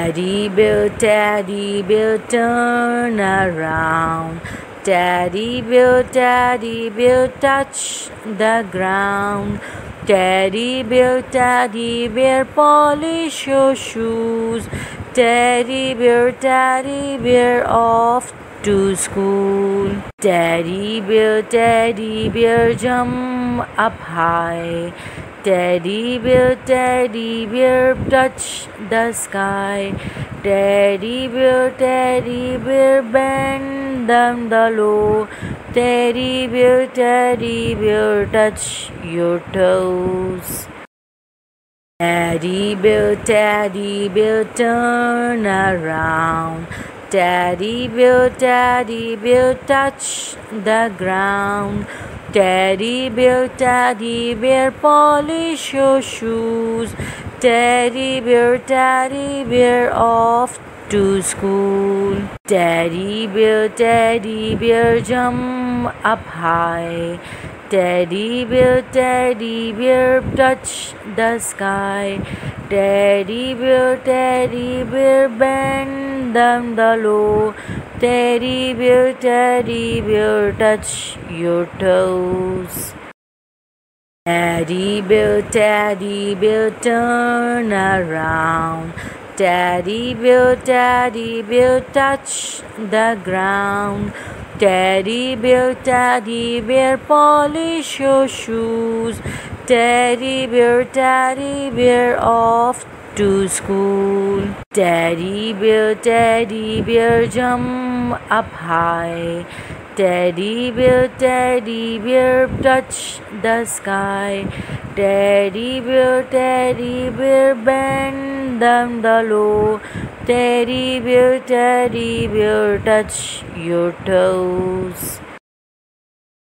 Teddy bear, turn around. Teddy bear, touch the ground. Teddy bear, polish your shoes. Teddy bear, off to school. Teddy bear, jump up high. Teddy bear, touch the sky. Teddy bear, bend down the low. Teddy bear, touch your toes. Teddy bear, turn around. Teddy bear, touch the ground. Teddy bear, polish your shoes. Teddy bear, off to school. Teddy bear, jump up high. Teddy bear, touch the sky. Teddy bear, bend down the low. Teddy bear, touch your toes. Teddy bear, turn around. Teddy bear, touch the ground. Teddy bear, polish your shoes. Teddy bear, off to school. Teddy bear, jump up high. Teddy bear, touch the sky. Teddy bear, bend down the low. Teddy bear, touch your toes.